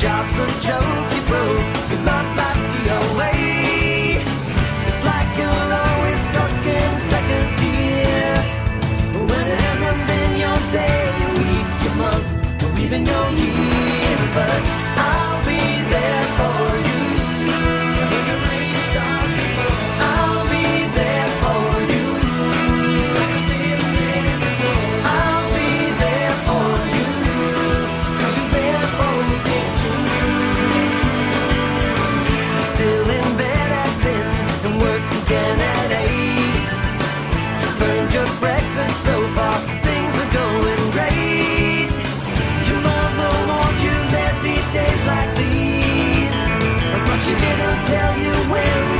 job's a joke, you broke. Your love life's the away. It's like you're always stuck in second gear. When it hasn't been your day, your week, your month, or even your year. But I'll be there for you. When the rain starts to fall, I'll be there for you. I'll be there for you, 'cause you're there for me too. Still in bed at 10 and work again at 8. You burned your breakfast so far, things are going great. Your mother warned you there'd be days like these, but she didn't tell you when.